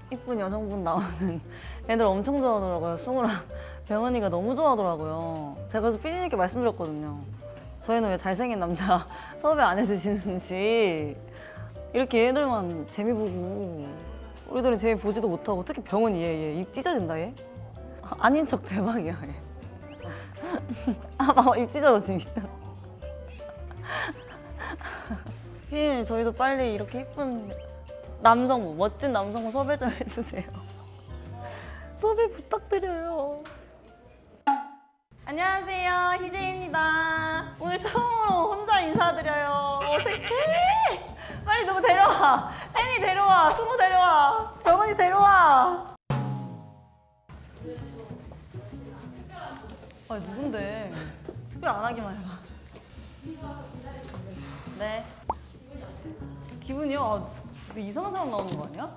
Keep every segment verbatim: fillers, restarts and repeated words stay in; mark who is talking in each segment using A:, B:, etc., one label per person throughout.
A: 이쁜 여성분 나오는 애들 엄청 좋아하더라고요. 승우랑 병원이가 너무 좋아하더라고요. 제가 그래서 피디님께 말씀드렸거든요. 저희는 왜 잘생긴 남자 섭외 안 해주시는지. 이렇게 얘들만 재미 보고 우리들은 재미 보지도 못하고. 특히 병원이 얘, 얘 입 찢어진다 얘. 아닌 척 대박이야 얘. 아 봐봐 입 찢어져 진짜. 피디님 저희도 빨리 이렇게 이쁜 남성부, 멋진 남성부 섭외 좀 해주세요. 섭외 부탁드려요. 안녕하세요, 희재입니다. 오늘 처음으로 혼자 인사드려요. 어색해. 빨리 누구 데려와. 혜니 데려와, 승우 데려와, 병원이 데려와. 아 누군데? 특별 안 하기만 해봐. 네. 기분이요? 아, 이상한 사람 나오는 거 아니야?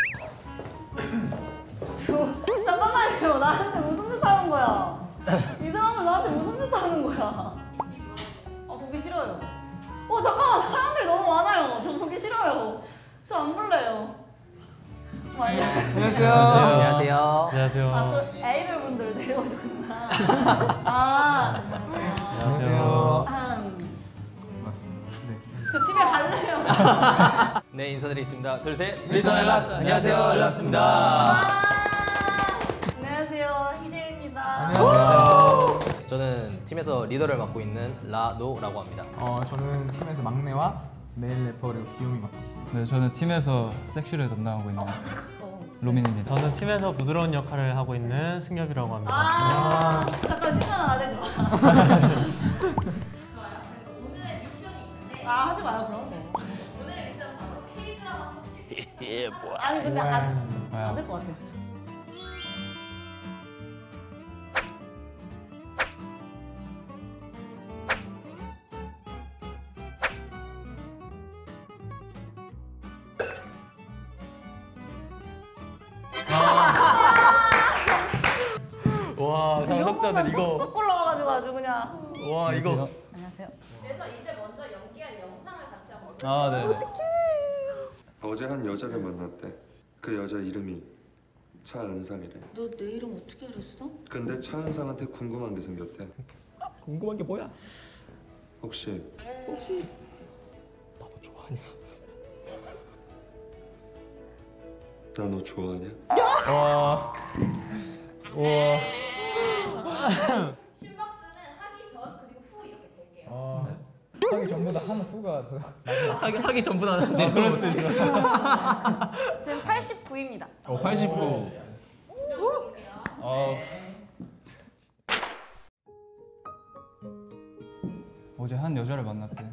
A: 저, 잠깐만요. 나한테 무슨 짓 하는 거야? 이 사람은 나한테 무슨 짓 하는 거야? 아, 보기 싫어요. 어, 잠깐만. 사람들이 너무 많아요. 저 보기 싫어요. 저 안 볼래요.
B: 안녕하세요.
C: 안녕하세요.
B: 안녕하세요.
A: 아, 또 에이블 분들 데려오셨구나. 아,
B: 안녕하세요.
A: 한...
B: 맞습니다. 네.
A: 저 집에 갈래요.
C: 네, 인사드리겠습니다. 둘, 셋. 리턴 엘라스. 안녕하세요, 엘라스입니다.
A: 아, 안녕하세요, 희재입니다.
B: 안녕하세요.
C: 저는 팀에서 리더를 맡고 있는 라노라고 합니다.
B: 어, 저는 팀에서 막내와 메일 래퍼 그리고 귀요미 맡았습니다.
D: 네, 저는 팀에서 섹시를 담당하고 있는 로민입니다.
E: 저는 팀에서 부드러운 역할을 하고 있는 승엽이라고 합니다.
A: 아, 잠깐 신경 안 하지 마.
F: 오늘의 미션이 있는데
A: 아, 하지 마요, 그런 거.
F: 오늘의 미션은 바로 K-드라마 속 시
C: 예, 뭐야.
A: 아니, 근데 안,
D: 뭐야.
A: 안 될 것 같아.
E: 와, 상석자들 이거.
A: 쏙쏙 올라와가지고 아주 그냥.
E: 와, 이거.
A: 안녕하세요.
F: 그래서 이제 먼저 연기한 영상을 같이 한번
D: 아, 네.
G: 어제 한 여자를 만났대. 그 여자 이름이 차은상이래.
F: 너 내 이름 어떻게 알았어?
G: 근데 차은상한테 궁금한 게 생겼대.
E: 궁금한 게 뭐야?
G: 혹시
C: 혹시 나도 좋아하냐?
G: 나 너 좋아하냐?
E: 와. 와.
F: 심박수는 하기 전 그리고 후 이렇게 잴게요.
E: 아.
B: 하기 전보다 한 수가 더
C: 하기, 하기 전보다 하는데.
E: 아, 그럴 수도 있어.
A: 지금 팔십구입니다.
D: 어, 팔십구. 어. 어제 한 여자를 만났대.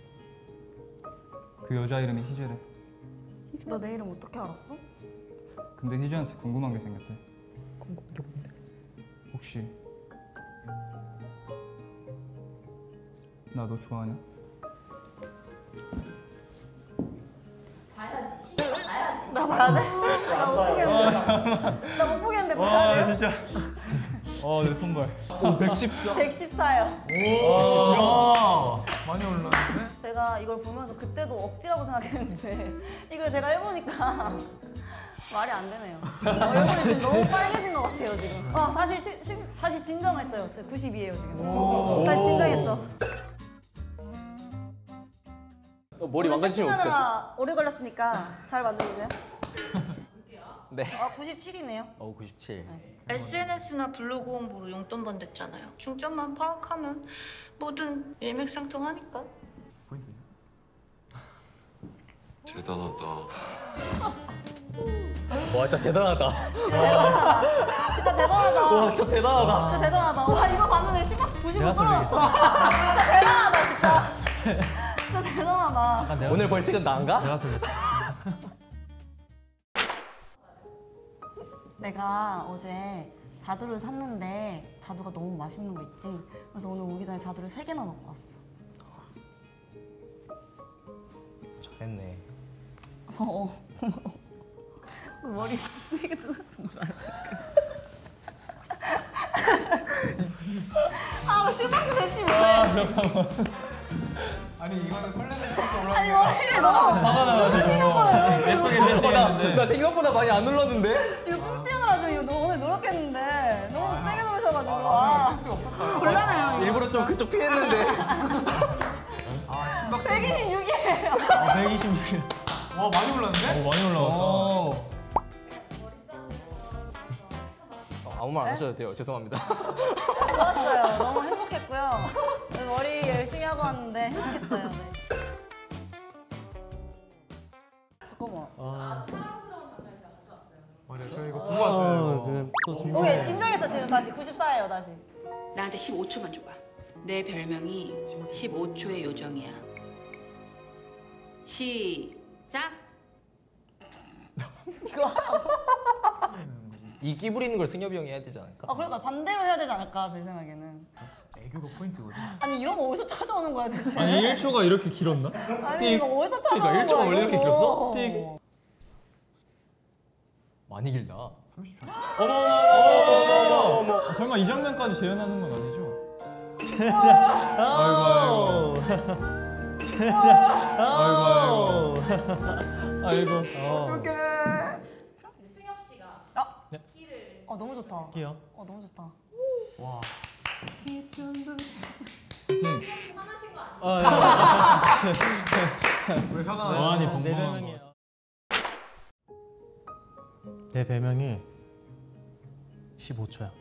D: 그 여자 이름이 희재래.
A: 너 내 이름 어떻게 알았어?
D: 근데 희재한테 궁금한 게 생겼대. 궁금한 게 뭔데? 혹시 나 너 좋아하냐?
F: 봐야지. 봐야지.
A: 나 봐야 돼? 나 못 보겠는데. 나 못 보겠는데
E: 와,
A: 봐야 돼?
E: 진짜. 어, 내 손발. 오, 백십사.
A: 백십사요.
E: 오, 야. 많이 올랐는데?
A: 제가 이걸 보면서 그때도 억지라고 생각했는데 이걸 제가 해보니까 말이 안 되네요. 어, 얼굴이 지금 너무 빨개진 것 같아요 지금. 아 다시 시, 시, 다시 진정했어요. 제가 구십이에요 지금. 다시 진정했어.
C: 어, 머리 망가지시면 어떡하지?
A: 하느라 오래 걸렸으니까 잘 만들어주세요.
C: 네.
A: 아 구십칠이네요.
C: 어, 구십칠.
H: 에스엔에스나 블로그 홍보로 용돈 번댔잖아요. 중점만 파악하면 뭐든 일맥상통하니까.
B: 포인트냐?
G: 대단하다.
C: 와, 진짜 대단하다.
A: 진짜 대단하다.
C: 와, 진짜 대단하다.
A: 진짜 대단하다. 와 이거 봤는데 심박수 구십오
E: 내가
A: 떨어졌어. 진짜 대단하다 진짜. 진짜 대단하다.
E: 아, 내가,
C: 오늘 벌칙은 나인가?
E: 내가 소개했어.
A: 내가 어제 자두를 샀는데 자두가 너무 맛있는 거 있지? 그래서 오늘 오기 전에 자두를 세 개나 먹고 왔어.
C: 잘했네.
A: 어. 머리 세게 뜯었는 줄 알았어. 아, 나 심박수 백십오에.
B: 아니 이거는 설레는 코스 올라가는
A: 아니 머리를 너무
D: 화가 나가지고
A: 하시는 거예요.
D: 예쁘게 했는데
E: 나 생각보다 많이 안 눌렀는데?
A: 이거 꿀띄우느라 지금 이거 오늘 노력했는데 너무 세게 누르셔가지고 아,
B: 센스가 없었다.
A: 곤란해요. 이거.
E: 일부러 좀 그쪽 피했는데.
A: 백이십육이에요.
D: 아, 백이십육.
B: 와 많이 올랐는데?
D: 오, 많이 올라갔어.
E: 아무 말 안 하셔도 돼요. 죄송합니다.
A: 좋았어요. 너무 행복했고요. 머리 열심히 하고 왔는데 행복했어요. 네. 잠깐만.
F: 아주 사랑스러운 장면 제가 가져왔어요.
B: 맞아요. 저 이거 보고 왔어요.
A: 오케이 진정해서 지금 다시 구십사예요 다시.
I: 나한테 십오 초만 줘봐. 내 별명이 십오 초의 요정이야. 시작.
A: 이거 하라고?
E: 이 끼 부리는 걸 승엽이 형이 해야 되지 않을까?
A: 아 그러니까 반대로 해야 되지 않을까 제 생각에는.
B: 애교가 포인트거든.
A: 아니 이런 거 어디서 찾아오는 거야 대체?
D: 아니 일 초가 이렇게 길었나?
A: 아니 이거 어디서 찾아오는
E: 그러니까 일 초가
A: 거야
E: 원래 이렇게
A: 이런 거.
E: 길었어? 많이 길다.
B: 삼십 초.
D: 어머머머머머머. 아, 설마 이 장면까지 재현하는 건 아니죠? 아이고 아이고. 아이고 아이고. 아이고.
F: 근데 승엽 씨가
A: 아.
F: 키를
A: 어 너무 좋다.
D: 끼요.
A: 어 너무 좋다.
F: 화나신 거 아니에요?
B: 왜 화가 나?
D: 어안이
J: 내
D: 벙벙한
J: 별명이에요.
D: 거.
J: 내 별명이 십오 초야.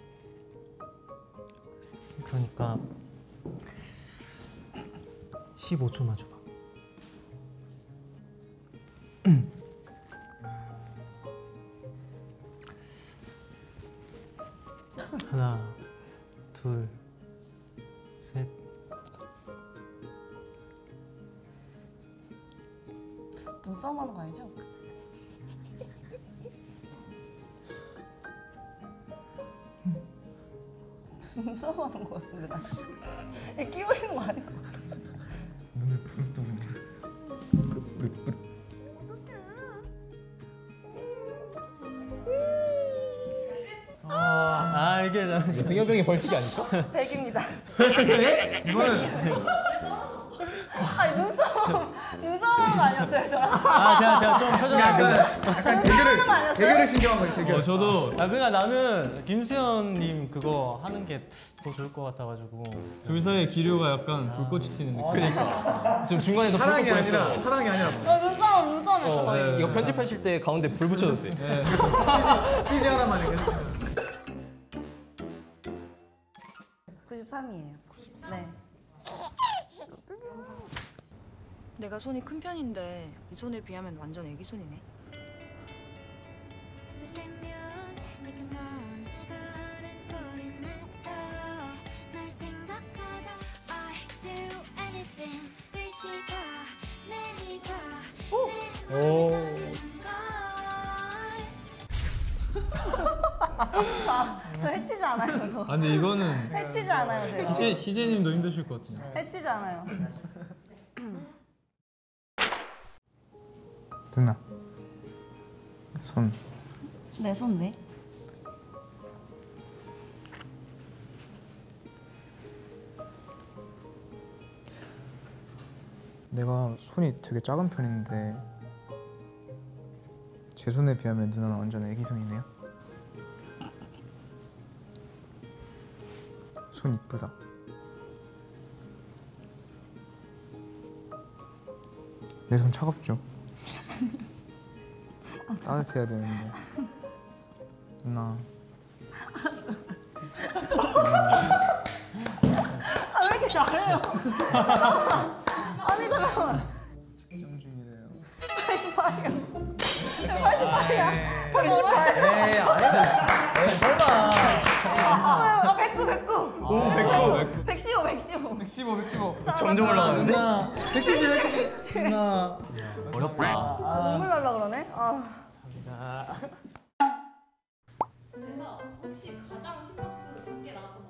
J: 그러니까 십오 초만 줘봐. 하나, 둘, 셋.
A: 눈싸움 하는 거 아니죠? 눈싸움 하는 거 같은데 나. 이거 끼버리는 거 아닌 것 같아.
B: 눈을 부릅뜨는.
J: 아 이게 나
E: 이게 승엽이 형의 벌칙이 아닐까?
A: 백입니다.
B: 이거는
A: 아니 눈싸움 눈싸움 아니었어요 저랑.
J: 아 제가 제가 좀 표정이 안 좋네.
B: 약간 대결을 대결을 신경한 거예요. 대결.
D: 어, 저도
J: 아 그냥 나는 김수현님 그거 하는 게 더 좋을 것 같아가지고.
D: 둘 사이의 기류가 약간 불꽃이 튀는 느낌.
E: 그러니까. 지금 중간에서 불
B: 사랑이
E: 끄고
B: 아니라
E: 했어.
B: 사랑이 아니라
A: 어, 눈싸움 눈싸움했어
E: 어,
A: 거의.
E: 이거 편집하실 때 가운데 불 붙여도 돼.
B: 피지 하나만 이렇게.
A: 구십삼이에요. 네.
K: 내가 손이 큰 편인데 이 손에 비하면 완전 애기 손이네.
D: 오.
A: 아, 저 해치지 않아요 저.
D: 아 근데 이거는
A: 해치지 않아요 제가.
D: 희재 희재님도 힘드실 것 같은데.
A: 해치지 않아요.
B: 누나. 손.
A: 내 손 왜?
B: 내가 손이 되게 작은 편인데 제 손에 비하면 누나는 완전 애기 손이네요. 손 이쁘다. 내 손 차갑죠? 따뜻해야 되는데. 누나.
A: 아 왜 이렇게 잘해요? 아니 잠깐만.
B: 측정 중이래요.
A: 팔십팔이요. 팔십팔이야.
E: 팔십팔. 에이 아니다. 에이 설마.
A: 아 백구 백구.
E: 오 백구.
A: 백십오 백십오.
B: 백십오, 백십오.
E: 점점 올라가는데?
J: 누나
B: 백십칠, 백십칠.
J: 누나.
E: 어렵다.
A: 아 눈물 날라 그러네. 아.
F: 그래서 혹시 가장 신경 쓰게 나왔던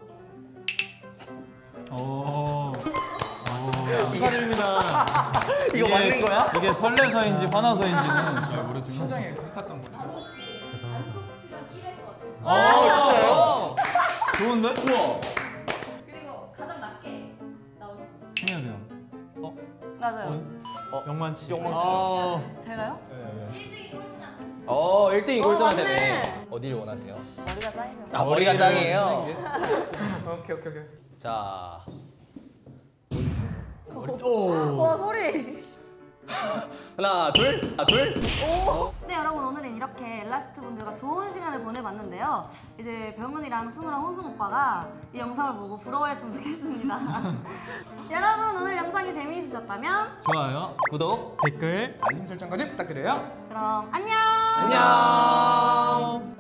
F: 거
D: 오.
J: 축하드립니다.
E: 이거 맞는 거야?
D: 이게 설레서인지 화나서인지는 잘 모르지만.
B: 심장에 불탔던 거죠.
F: 단독 출연 일 회거든요.
E: 아 진짜요?
D: 좋은데?
E: 우와.
F: 그리고 가장 낮게 나오신 분.
D: 승엽이 형.
A: 맞아요.
J: 어, 영만치.
E: 영만치.
J: 아,
A: 제가요?
F: 일 등이 꼴등한테.
E: 어, 일 등이
A: 어,
E: 꼴등한테
A: 맞네.
E: 되네. 어디를 원하세요?
A: 머리가 짱이죠.
E: 아, 머리가 짱이에요.
B: 오케이 오케이 오케이.
E: 자,
A: 와 소리.
E: 하나, 둘, 하나, 둘.
A: 오! 네 여러분 오늘은 이렇게 엘라스트 분들과 좋은 시간을 보내봤는데요. 이제 병은이랑 승우랑 호승 오빠가 이 영상을 보고 부러워했으면 좋겠습니다. 여러분 오늘 영상이 재미있으셨다면
D: 좋아요.
E: 구독,
J: 댓글.
B: 알림 설정까지 부탁드려요.
A: 그럼 안녕!
E: 안녕.